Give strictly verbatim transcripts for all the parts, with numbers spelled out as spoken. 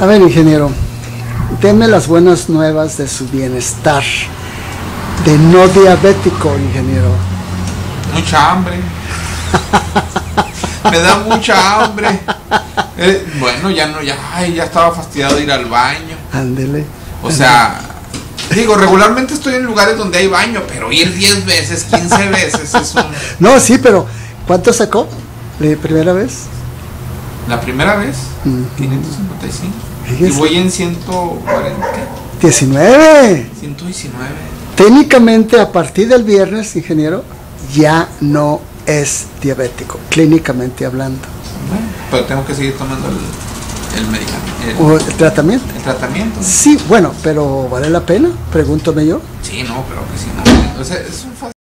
A ver, ingeniero, deme las buenas nuevas de su bienestar de no diabético, ingeniero. Mucha hambre. Me da mucha hambre. Eh, bueno, ya no, ya, ay, ya estaba fastidiado de ir al baño. Ándele. O sea, digo, regularmente estoy en lugares donde hay baño, pero ir diez veces, quince veces es un... No, sí, pero ¿cuánto sacó la primera vez? La primera vez, Mm. quinientos cincuenta y cinco. Fíjese. Y voy en ciento cuarenta, diecinueve. ciento diecinueve. Técnicamente, a partir del viernes, ingeniero, ya no es diabético, clínicamente hablando. Bueno, pero tengo que seguir tomando el, el medicamento. ¿O el tratamiento? El, el tratamiento. Sí, bueno, pero ¿vale la pena? Pregúntome yo. Sí, no, pero que sí, no. O sea, es un fácil.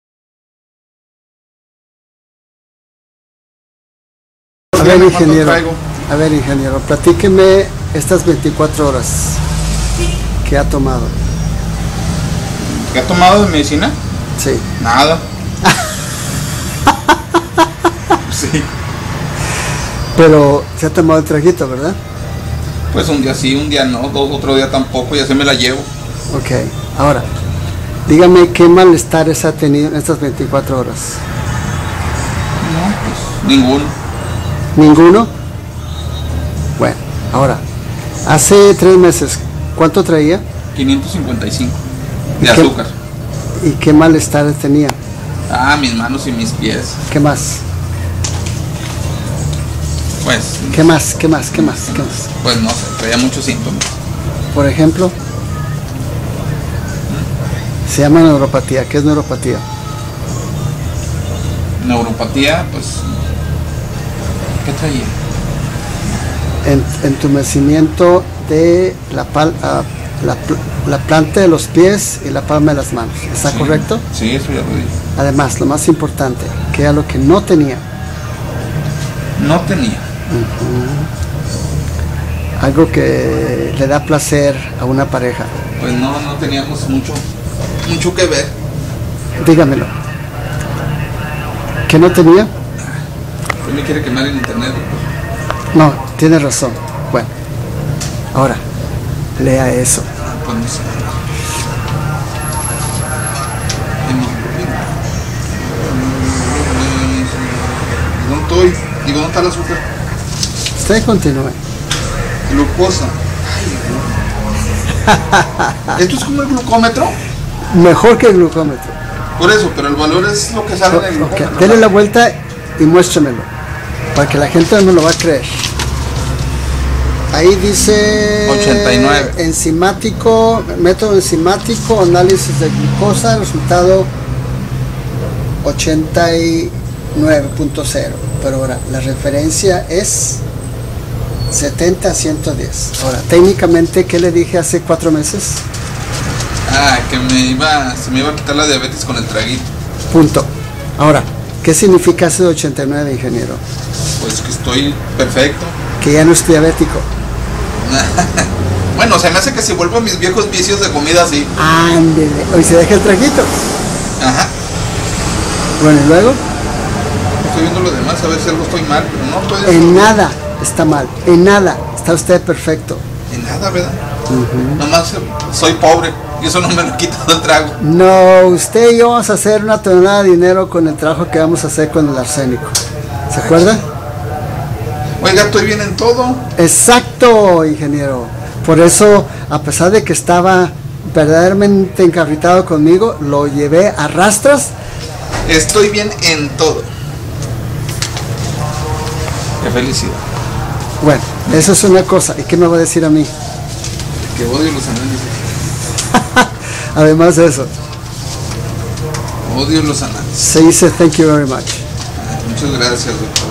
A ver, ingeniero, a ver, ingeniero, platíqueme estas veinticuatro horas que ha tomado. ¿Qué ha tomado de medicina? Sí. Nada. Sí. Pero se ha tomado el traguito, ¿verdad? Pues un día sí, un día no, dos, otro día tampoco, ya se me la llevo. Ok, ahora, dígame qué malestares ha tenido en estas veinticuatro horas. No, pues ninguno. ¿Ninguno? Bueno, ahora, hace tres meses, ¿cuánto traía? quinientos cincuenta y cinco ¿Y de qué- azúcar. ¿Y qué malestares tenía? Ah, mis manos y mis pies. ¿Qué más? Pues, ¿Qué más? ¿Qué más? ¿Qué más? ¿Qué más? pues no sé, traía muchos síntomas. Por ejemplo, se llama neuropatía. ¿Qué es neuropatía? Neuropatía, pues, ¿qué traía? En, entumecimiento de la, pal, ah, la, pl- la planta de los pies y la palma de las manos. ¿Está Sí, correcto? Sí, eso ya lo dije. Además, lo más importante, que era lo que no tenía, No tenía. algo que le da placer a una pareja. Pues no, no teníamos mucho, mucho que ver. Dígamelo. ¿Qué no tenía? Usted me quiere quemar en internet, doctor. No, tiene razón. Bueno, ahora, lea eso. Pues no sé. ¿Dónde estoy? Digo, ¿dónde está el azúcar? Usted continúe. Glucosa. ¿Esto es como el glucómetro? Mejor que el glucómetro. Por eso, pero el valor es lo que sale en el Ok, glucómetro. dele la vuelta y muéstremelo, para que la gente no me lo va a creer. Ahí dice ochenta y nueve. enzimático, método enzimático, análisis de glucosa, resultado ochenta y nueve punto cero. Pero ahora, la referencia es setenta a ciento diez. Ahora, técnicamente, ¿qué le dije hace cuatro meses? Ah, que me iba, se me iba a quitar la diabetes con el traguito. Punto. Ahora, ¿qué significa ese ochenta y nueve, ingeniero? Pues que estoy perfecto. Que ya no es diabético. Bueno, se me hace que si vuelvo a mis viejos vicios de comida así. Ándele. Hoy se deja el traguito. Ajá. Bueno, y luego, Estoy viendo lo demás, a ver si algo estoy mal, pero no estoy en nada está mal. En nada está usted perfecto. en nada, ¿verdad? Nomás eh, soy pobre y eso no me lo quita del trago. No, usted y yo vamos a hacer una tonelada de dinero con el trabajo que vamos a hacer con el arsénico. ¿Se acuerda? Oiga, estoy bien en todo. Exacto, ingeniero. Por eso, a pesar de que estaba verdaderamente encarritado conmigo, lo llevé a rastras. Estoy bien en todo. Qué felicidad. Bueno, eso es una cosa. ¿Y qué me va a decir a mí? Que odio los análisis. Además de eso, Odio los análisis. se dice thank you very much. Muchas gracias, doctor.